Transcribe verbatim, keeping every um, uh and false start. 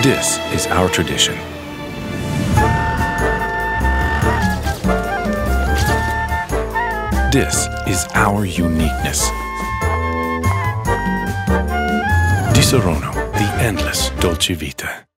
This is our tradition. This is our uniqueness. Disaronno, the endless Dolce Vita.